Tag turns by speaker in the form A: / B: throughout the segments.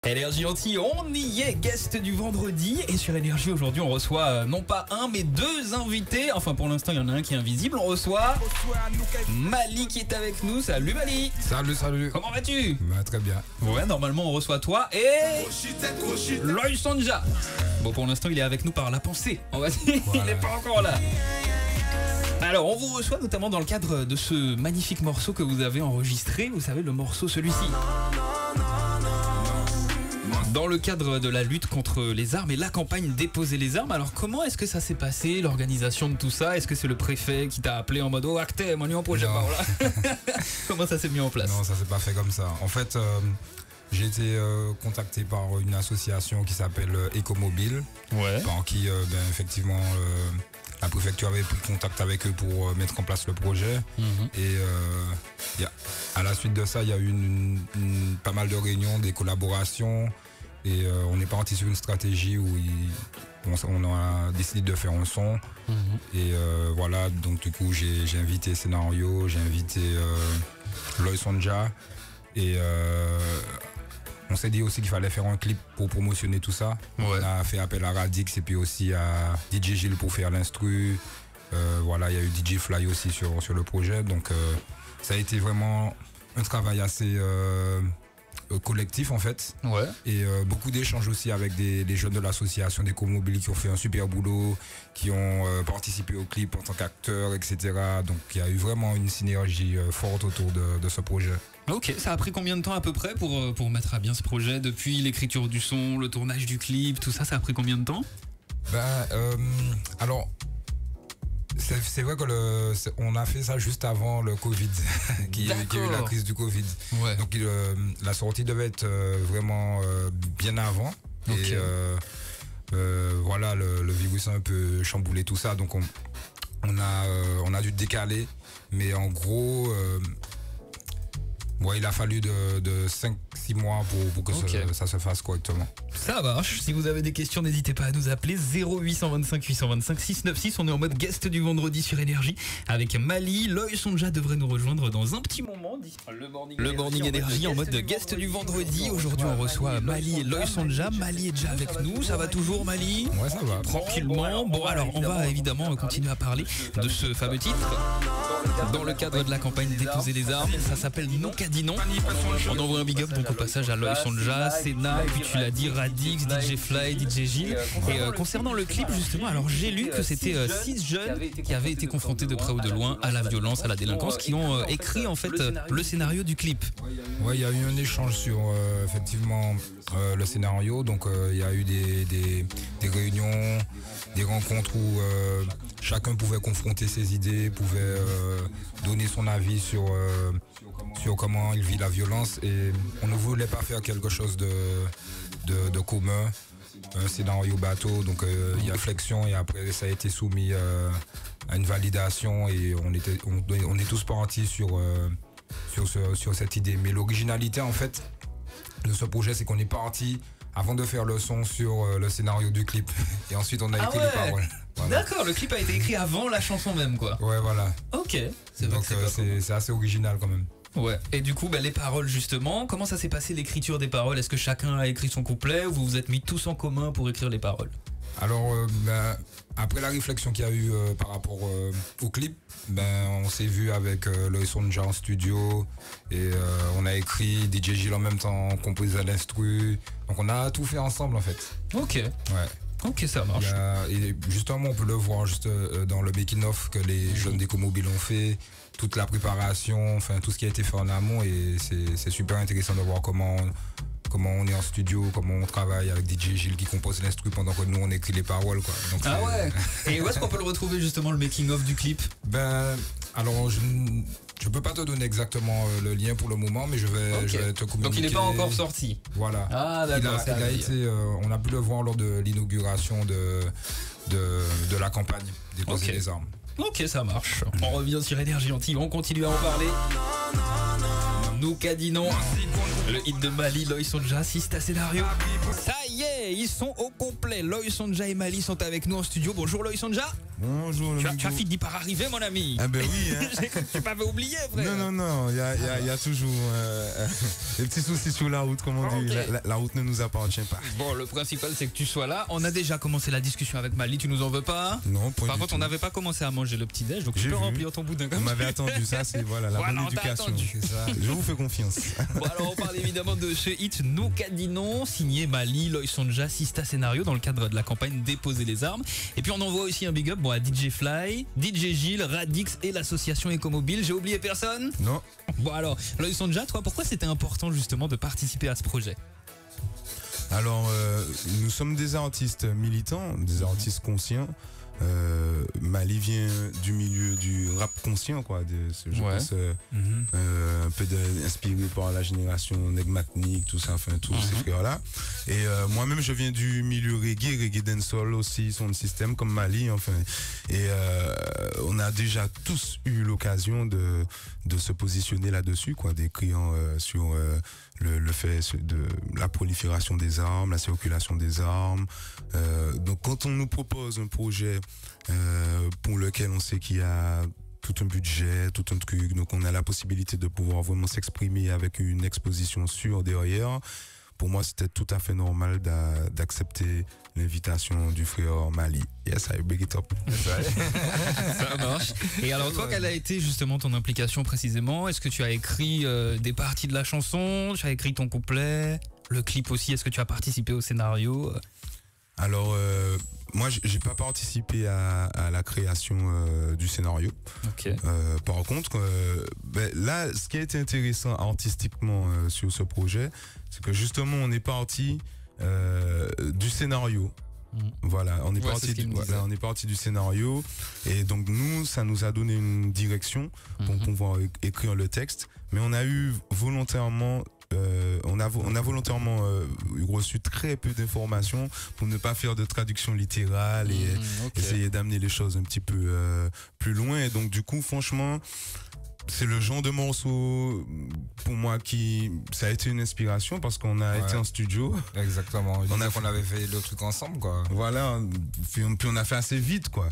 A: Énergie Antilles, on y est, guest du vendredi. Et sur Énergie, aujourd'hui, on reçoit non pas un, mais deux invités. Enfin, pour l'instant, il y en a un qui est invisible. On reçoit Mali qui est avec nous. Salut Mali.
B: Salut.
A: Comment vas-tu?
B: Très bien.
A: Ouais, normalement, on reçoit toi et Loïs Sonja. Bon, pour l'instant, il est avec nous par la pensée. On va dire, il n'est pas encore là. Alors, on vous reçoit notamment dans le cadre de ce magnifique morceau que vous avez enregistré. Vous savez, le morceau, celui-ci. Dans le cadre de la lutte contre les armes et la campagne Déposer les armes. Alors comment est-ce que ça s'est passé, l'organisation de tout ça? Est-ce que c'est le préfet qui t'a appelé en mode oh acte, mon projet par là? Comment ça s'est mis en place?
B: Non, ça s'est pas fait comme ça. En fait, j'ai été contacté par une association qui s'appelle Ecomobile, par qui effectivement la préfecture avait pris contact avec eux pour mettre en place le projet. Et à la suite de ça, il y a eu pas mal de réunions, des collaborations. Et on est parti sur une stratégie où on a décidé de faire un son. Et voilà, donc du coup j'ai invité Scénario, j'ai invité Loïs Sonja. Et on s'est dit aussi qu'il fallait faire un clip pour promotionner tout ça. On a fait appel à Radix et puis aussi à DJ Gilles pour faire l'instru. Voilà, il y a eu DJ Fly aussi sur le projet. Donc ça a été vraiment un travail assez collectif en fait. Et beaucoup d'échanges aussi avec des jeunes de l'association d'Ecomobile qui ont fait un super boulot, qui ont participé au clip en tant qu'acteurs, etc. Donc il y a eu vraiment une synergie forte autour de ce projet.
A: Ok, ça a pris combien de temps à peu près pour mettre à bien ce projet? Depuis l'écriture du son, le tournage du clip, tout ça, ça a pris combien de temps?
B: Alors, c'est vrai qu'on a fait ça juste avant le Covid, qui a eu la crise du Covid. Donc la sortie devait être vraiment bien avant. Et voilà, le virus a un peu chamboulé tout ça. Donc on a dû décaler. Mais en gros, il a fallu de 5-6 mois pour que ça se fasse correctement.
A: Ça marche. Si vous avez des questions, n'hésitez pas à nous appeler 0825 825 696. On est en mode guest du vendredi sur Énergie avec Mali. Loïs Sonja devrait nous rejoindre dans un petit moment. Le Morning Énergie en mode guest du vendredi. Aujourd'hui, on reçoit Mali et Loïs Sonja. Mali est déjà avec nous. Ça va toujours, Mali?
B: Ouais, ça va.
A: Tranquillement. Bon, alors, on va évidemment continuer à parler de ce fameux titre. Dans le cadre de la campagne Déposer les armes, ça s'appelle Non qu'a dit non. On envoie un big up donc au passage à Loïs Sonja, Sénat, puis tu l'as dit, Radix, DJ Fly, DJ Gilles. Et concernant le clip justement, alors j'ai lu que c'était 6 jeunes qui avaient été confrontés de près ou de loin à la violence, à la délinquance, qui ont écrit en fait le scénario du clip.
B: Ouais, il y a eu un échange sur effectivement le scénario. Donc il y a eu des réunions, des rencontres où chacun pouvait confronter ses idées, pouvait donner son avis sur comment il vit la violence. Et on ne voulait pas faire quelque chose de commun, un scénario bateau. Donc il y a réflexion et après ça a été soumis à une validation et on est tous partis sur cette idée. Mais l'originalité en fait de ce projet, c'est qu'on est parti avant de faire le son sur le scénario du clip. Et ensuite on a écrit les paroles. Voilà.
A: D'accord, le clip a été écrit avant la chanson même quoi.
B: Ouais, voilà.
A: Ok.
B: Donc c'est assez original quand même.
A: Ouais, et du coup, les paroles justement, comment ça s'est passé l'écriture des paroles? Est-ce que chacun a écrit son couplet ou vous vous êtes mis tous en commun pour écrire les paroles?
B: Alors, après la réflexion qu'il y a eu par rapport au clip, on s'est vu avec Loïs Sonja en studio et on a écrit, DJ Gilles en même temps, on composait l'instru. Donc on a tout fait ensemble en fait.
A: Ok.
B: Ouais.
A: Ok, ça marche.
B: Et justement, on peut le voir juste dans le making-of que les jeunes d'Ecomobile ont fait, toute la préparation, enfin tout ce qui a été fait en amont, et c'est super intéressant de voir comment on est en studio, comment on travaille avec DJ Gilles qui compose l'instru pendant que nous on écrit les paroles quoi. Donc,
A: Et où est-ce qu'on peut le retrouver justement le making-of du clip?
B: Alors je peux pas te donner exactement le lien pour le moment, mais je vais te communiquer.
A: Donc il n'est pas encore sorti.
B: Voilà.
A: Ah d'accord.
B: On a pu le voir lors de l'inauguration de la campagne Déposer les armes.
A: Ok, ça marche. On revient sur Énergie Antilles, on continue à en parler. Nous qu'a dit non. Le hit de Mali, Loïc Sonja, Sista Scénario. Ça y est, ils sont au complet. Loïc Sonja et Mali sont avec nous en studio. Bonjour Loïc Sonja.
C: Bonjour.
A: Tu as fini par arriver, mon ami.
C: Ah ben oui.
A: Hein. J'ai cru que tu m'avais oublié, frère.
C: Non, il y a toujours des petits soucis sur la route, comme on dit. La route ne nous appartient pas.
A: Bon, le principal, c'est que tu sois là. On a déjà commencé la discussion avec Mali, tu nous en veux pas?
C: Non,
A: par contre, on n'avait pas commencé à manger le petit-déj, donc tu peux remplir ton boudin comme ça.
C: On m'avait attendu, ça, c'est la bonne éducation. C'est ça. Je vous fais confiance.
A: Bon, alors on parle évidemment de ce hit Nous Cadinons, signé Mali, Loïc Sonja, Sista Scénario, dans le cadre de la campagne Déposer les armes. Et puis on envoie aussi un big up à DJ Fly, DJ Gilles, Radix et l'association Écomobile. J'ai oublié personne?
C: Non.
A: Bon alors, Loïc Sonja, toi, pourquoi c'était important justement de participer à ce projet?
C: Alors, nous sommes des artistes militants, des artistes conscients. Mali vient du milieu du rap conscient, quoi. Je pense un peu inspiré par la génération Negmatnik, tout ça, enfin tous ces frères-là. Et moi-même, je viens du milieu reggae dancehall aussi, son système comme Mali, enfin. Et on a déjà tous eu l'occasion de se positionner là-dessus, quoi, d'écrire sur le fait de la prolifération des armes, la circulation des armes. Donc quand on nous propose un projet pour lequel on sait qu'il y a tout un budget, tout un truc, donc on a la possibilité de pouvoir vraiment s'exprimer avec une exposition sûre derrière, pour moi c'était tout à fait normal d'accepter l'invitation du frère Mali. Yes, I big it up.
A: Ça marche. Et alors toi, quelle a été justement ton implication précisément? Est-ce que tu as écrit des parties de la chanson? Tu as écrit ton couplet? Le clip aussi, est-ce que tu as participé au scénario?
C: Alors, moi, j'ai pas participé à la création du scénario.
A: Okay.
C: Par contre, là, ce qui a été intéressant artistiquement sur ce projet, c'est que justement, on est parti du scénario. Voilà, on est parti du scénario, et donc nous, ça nous a donné une direction pour pouvoir écrire le texte, mais on a eu volontairement on a volontairement reçu très peu d'informations pour ne pas faire de traduction littérale et essayer d'amener les choses un petit peu plus loin. Et donc du coup, franchement, c'est le genre de morceau pour moi ça a été une inspiration parce qu'on a été en studio.
B: Exactement. On avait fait le truc ensemble, quoi.
C: Voilà. Puis on a fait assez vite, quoi.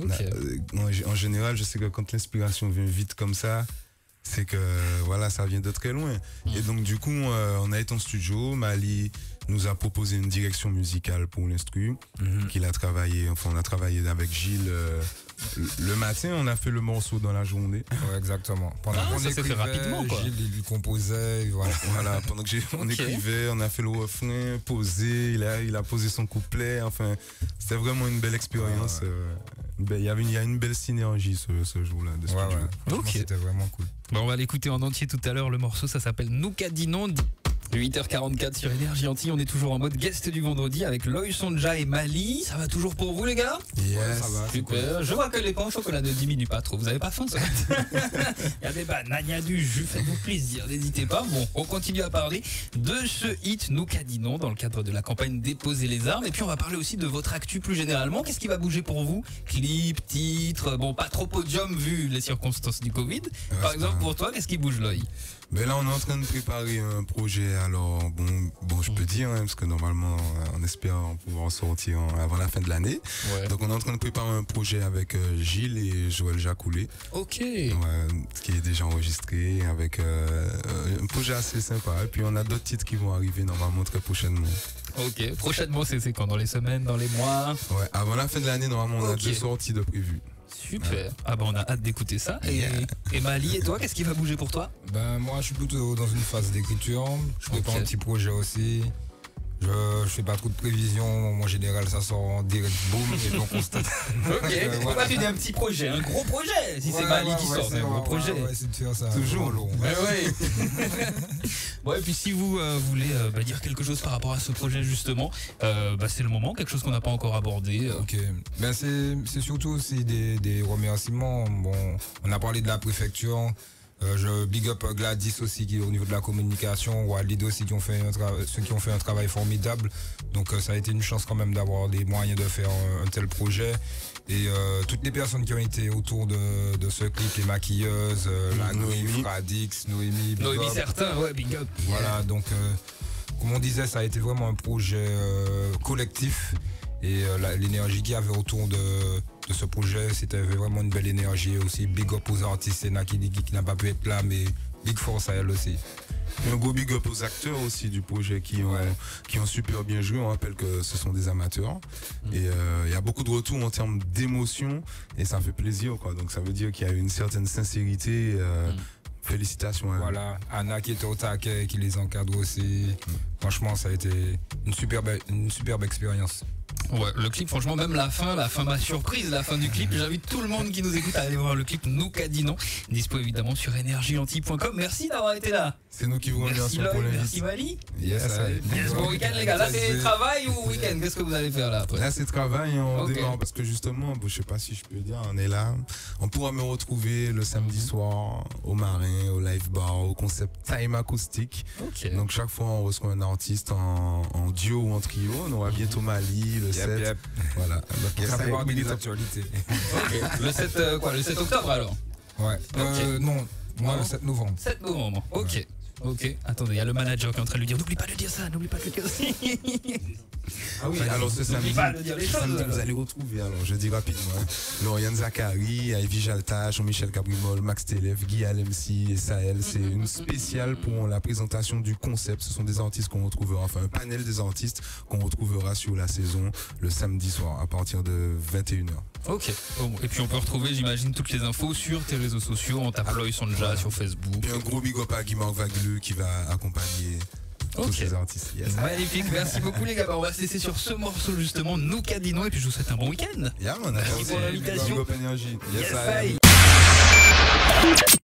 C: En général, je sais que quand l'inspiration vient vite comme ça, c'est que voilà, ça vient de très loin. Et donc du coup, on a été en studio. Mali nous a proposé une direction musicale pour l'instru qu'il a travaillé. Enfin, on a travaillé avec Gilles. Le matin, on a fait le morceau dans la journée.
B: Ouais, exactement. Pendant qu'on
A: écrivait, fait rapidement, quoi.
B: Gilles, il composait.
C: Voilà, pendant que on écrivait, on a fait le refrain, posé, il a posé son couplet. Enfin, c'était vraiment une belle expérience. Il y a une belle synergie ce jour-là de studio.
B: C'était vraiment cool.
A: Bon, on va l'écouter en entier tout à l'heure. Le morceau, ça s'appelle Nous Cadinons. 8h44 sur Énergie Antilles, on est toujours en mode guest du vendredi avec Loïc Sonja et Mali. Ça va toujours pour vous, les gars?
C: Yes,
A: ça va. Super. Je vois que les pains au chocolat ne diminuent pas trop. Vous avez pas faim, ça? Il y a des bananes, il y a du jus, faites-vous plaisir, n'hésitez pas. Bon, on continue à parler de ce hit Nous Cadinons dans le cadre de la campagne Déposer les armes. Et puis on va parler aussi de votre actu plus généralement. Qu'est-ce qui va bouger pour vous? Clip, titre, bon, pas trop podium vu les circonstances du Covid. Par exemple, pour toi, qu'est-ce qui bouge, Loïc?
C: Mais là, on est en train de préparer un projet. Alors, bon, je peux dire, parce que normalement, on espère pouvoir sortir avant la fin de l'année. Ouais. Donc, on est en train de préparer un projet avec Gilles et Joël Jacoulé.
A: Ok.
C: Qui est déjà enregistré avec un projet assez sympa. Et puis, on a d'autres titres qui vont arriver normalement très prochainement.
A: Ok. Prochainement, c'est quand? Dans les semaines, dans les mois?
C: Ouais. Avant la fin de l'année, normalement, on a 2 sorties de prévues.
A: Super. Ah bah on a hâte d'écouter ça. Et Mali, et toi, qu'est-ce qui va bouger pour toi?
B: Moi je suis plutôt dans une phase d'écriture. Je prépare un petit projet aussi. Je fais pas trop de prévisions. En général, ça sort en direct, boum, et donc on constate.
A: Ok. Pourquoi tu dis un petit projet? Un gros projet? Si c'est Mali qui sort, c'est un gros projet.
B: C'est de faire ça.
C: Toujours
B: long.
A: Bon, et puis si vous voulez dire quelque chose par rapport à ce projet, justement, c'est le moment, quelque chose qu'on n'a pas encore abordé.
B: Ok. C'est surtout aussi des remerciements. Bon, on a parlé de la préfecture. Je big up Gladys aussi qui est au niveau de la communication, Walid aussi ceux qui ont fait un travail formidable. Donc ça a été une chance quand même d'avoir les moyens de faire un tel projet. Et toutes les personnes qui ont été autour de ce clip, les maquilleuses, la Noémie, Radix, Noémie,
A: certains, ouais, big up.
B: Voilà, donc comme on disait, ça a été vraiment un projet collectif. Et l'énergie qu'il y avait autour de ce projet, c'était vraiment une belle énergie. Aussi big up aux artistes, qui n'a pas pu être là, mais big force à elle aussi.
C: Et un gros big up aux acteurs aussi du projet qui ont super bien joué. On rappelle que ce sont des amateurs. Et il y a beaucoup de retours en termes d'émotion et ça fait plaisir, quoi. Donc ça veut dire qu'il y a une certaine sincérité. Félicitations.
B: Voilà, Anna qui était au taquet, qui les encadre aussi. Franchement, ça a été une superbe expérience.
A: Ouais, le clip, franchement, même la fin m'a surprise, la fin du clip. J'invite tout le monde qui nous écoute à aller voir le clip Nous Cadinons, dispo évidemment sur energieanti.com. Merci d'avoir été là.
C: C'est nous qui vous remercions pour l'invite.
A: Merci Mali.
B: Yes,
A: bon week-end les gars. Là c'est travail ou week-end? Qu'est-ce que vous allez faire là après?
C: Là c'est travail, on démarre parce que justement, je sais pas si je peux le dire, on est là. On pourra me retrouver le samedi soir au Marin, au Live Bar, au concept Time Acoustique. Donc chaque fois on reçoit un artiste en duo ou en trio. On aura bientôt Mali, le 7. Voilà.
B: Donc ça fait parmi les actualités.
A: Le 7 quoi? Le 7 octobre alors?
B: Ouais. Non. Moi, le 7 novembre.
A: 7 novembre, ok. Ok, attendez, il y a le manager qui est en train de lui dire n'oublie pas de dire ça, n'oublie pas de dire ça.
C: Ah oui, alors ce samedi, vous allez retrouver, alors je dis rapidement, Lauriane Zachary, Ivy Jalta, Jean-Michel Cabrimol, Max Telef, Guy LMC et Sahel. C'est une spéciale pour la présentation du concept. Ce sont des artistes qu'on retrouvera, enfin un panel des artistes qu'on retrouvera sur la saison le samedi soir à partir de 21h.
A: Ok, bon, et puis on peut retrouver, j'imagine, toutes les infos sur tes réseaux sociaux, en tapant Loïc Sonja sur Facebook.
C: Et un gros big up à Guy-Marc Vagleux qui va accompagner tous les artistes.
A: Yes. Magnifique, merci beaucoup les gars. On va se laisser sur ce morceau justement, Nous Cadinons, et puis je vous souhaite un bon week-end.
C: Yeah, man,
A: merci pour l'invitation.
C: Big up énergie.
A: Yes,